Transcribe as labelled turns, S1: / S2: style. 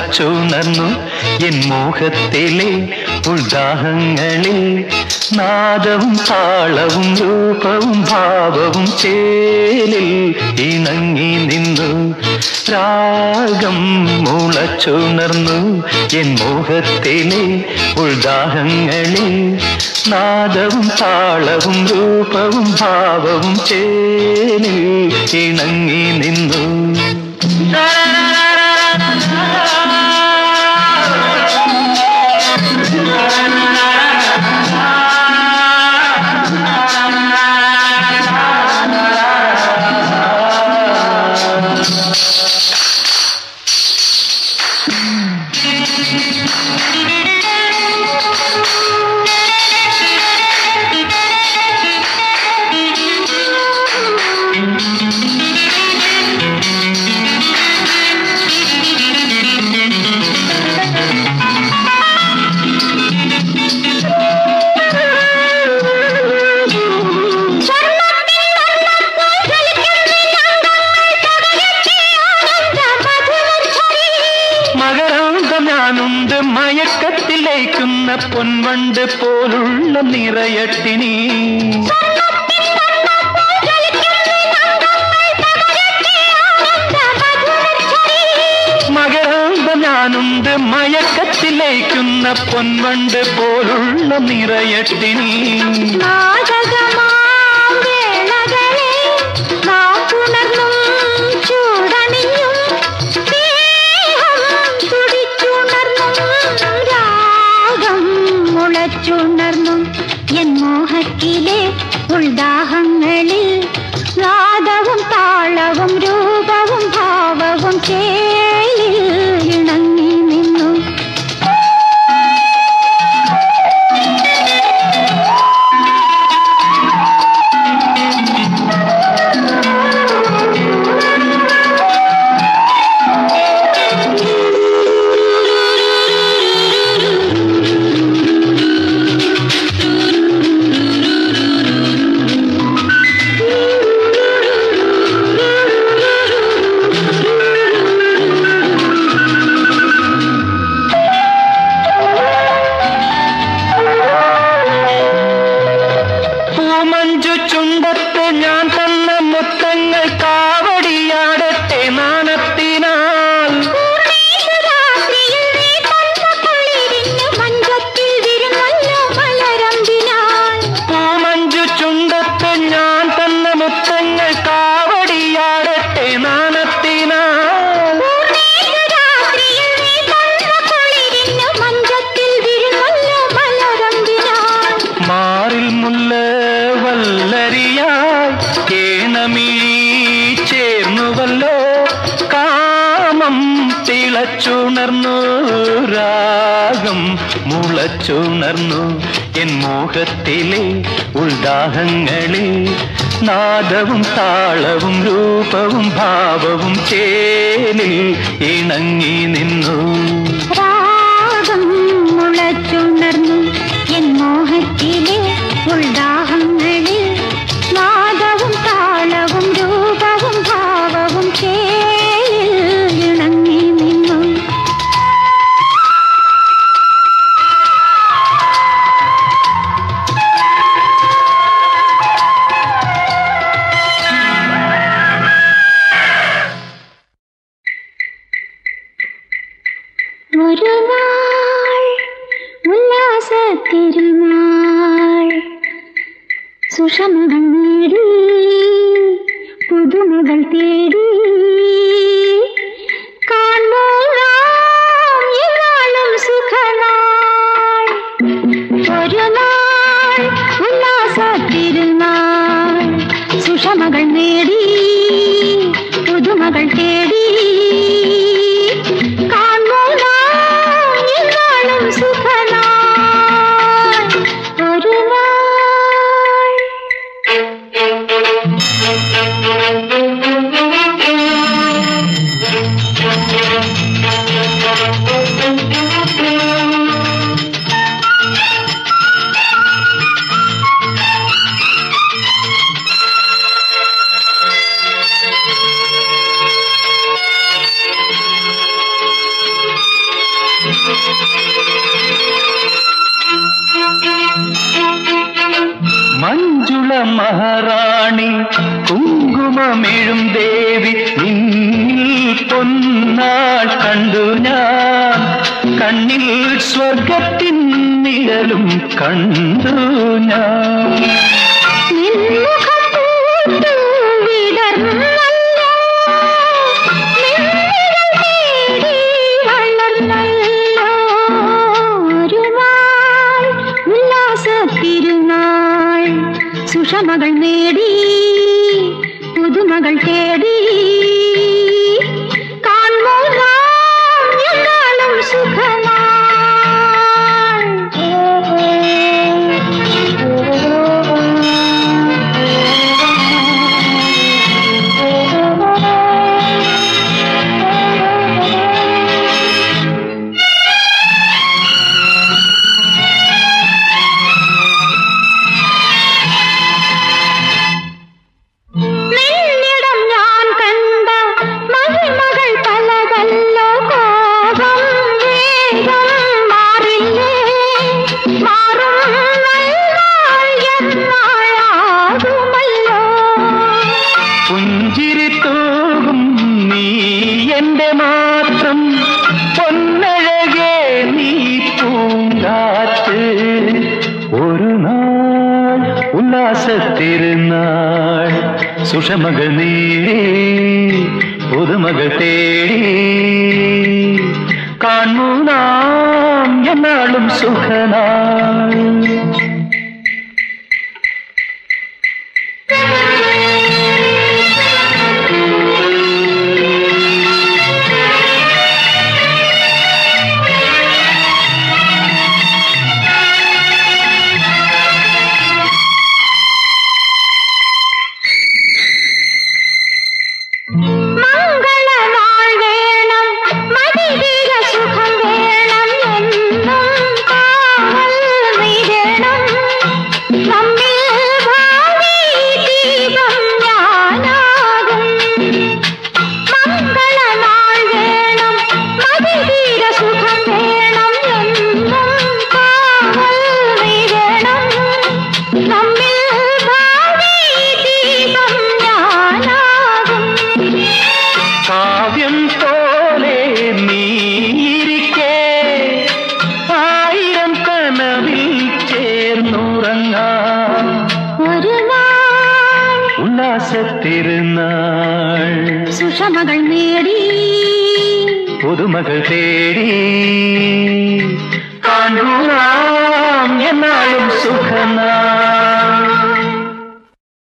S1: മുളച്ചുണർന്നു N മോഹത്തിലെ ഉൾദാഹങ്ങളിൽ നാദവും താളവും രൂപവും ഭാവവും ചേലിൽ ഇണങ്ങി നിന്നു രാഗം മുളച്ചുണർന്നു എൻ മോഹത്തിലെ ഉൾദാഹങ്ങളിൽ നാദവും താളവും രൂപവും ഭാവവും ചേലിൽ ഇണങ്ങി നിന്നു മയക്കത്തിലേക്കുന്ന പൊൻവണ്ട് പോലുള്ള നിറയട്ടിനി മകരാന്തം ഞാനുണ്ട് മയക്കത്തിലേക്കുന്ന പൊൻവണ്ട് പോലുള്ള നിറയട്ടിനി
S2: മുളച്ചുണർന്നു എൻ മോഹത്തിലെ ഉൾദാഹങ്ങളിൽ നാദവും താളവും രൂപവും ഭാവവും ചേലിൽ ഇണങ്ങി നിന്നു ചുണ്ടത്ത് ഞാൻ തന്ന മുത്തങ്ങൾ കാവടിയാടട്ടെ നാണത്തിനാൽ പൂമഞ്ചു ചുണ്ടത്ത് ഞാൻ തന്ന മുത്തങ്ങൾ കാവടിയാടട്ടെ നാണത്തിനാൽ മാറിൽ മുല്ല വല്ലരിയായി കേണമിഴി ചേർന്നുവല്ലോ കാമം തിളച്ചുണർന്നു രാഗം മുളച്ചുണർന്നു എൻ മോഹത്തിലെ ഉൾദാഹങ്ങളിൽ നാദവും താളവും രൂപവും ഭാവവും ചേലിൽ ഇണങ്ങി നിന്നു രാഗം മുളച്ചുണർന്നു എൻ മോഹത്തിലെ ഉൾദാഹങ്ങളിൽ നാദവും താളവും രൂപവും ഭാവവും ചേലിൽ ഇണങ്ങി നിന്നു ഒരു നാൾ ഉല്ലാസത്തിരുന്നാൾ സുഷമകൾ നേടി പുതുമകൾ തേടി കാണും സുഖനാൾ ഒരു നാൾ ഉല്ലാസത്തിരുന്നാൾ സുഷമകൾ നേടി പുതുമകൾ തേടി സുഖനാൾ ഒരു നാൾ
S1: മഞ്ജുള മഹാറാണി കുങ്കുമമെഴും ദേവി നിന്നിൽ പൊന്നാൾ കണ്ടു ഞാൻ കണ്ണിൽ സ്വർഗത്തിൻ നിഴലും കണ്ടു ഞാൻ
S2: സുഷമകൾ നേടി പുതുമകൾ തേടി കാണുമോ എന്നാലും സുഖനാൾ
S1: പുഞ്ചിരിത്തൂകും നീ എന്റെ മാത്രം പൊന്നഴകേ നീ പൂങ്കാറ്റ് ഒരു നാൾ ഉല്ലാസത്തിരുന്നാൾ സുഷമകൾ നേടി പുതുമകൾ തേടി കാണൂ നാം എന്നാളും സുഖനാൾ കാവ്യം പോലെ നീരിക്കേ ആയിരം കനവിൽ ചേർന്നുറങ്ങാം
S2: ഒരു നാൾ
S1: ഉല്ലാസത്തിരുന്നാൾ
S2: സുഷമകൾ നേടി
S1: പുതുമകൾ തേടി കാണൂ നാം എന്നാലും സുഖനാൾ